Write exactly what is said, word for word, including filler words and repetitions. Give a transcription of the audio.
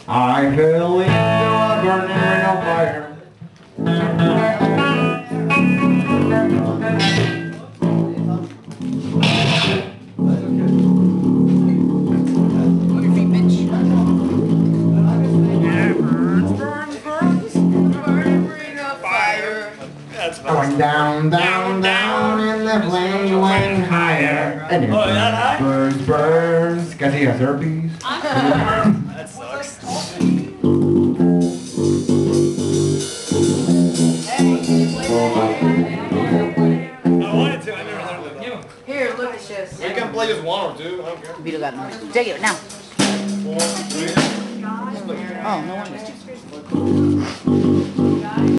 I fell into a burning ring of fire. Going down, down, down, and the flame went higher. And it burns, burns, burns. Cause he has herpes. That sucks. I wanted to, I never learned it. Here, look at this. We can play just one or two, I don't care. Vito got one. Take it now. Four, three. Oh, no one was.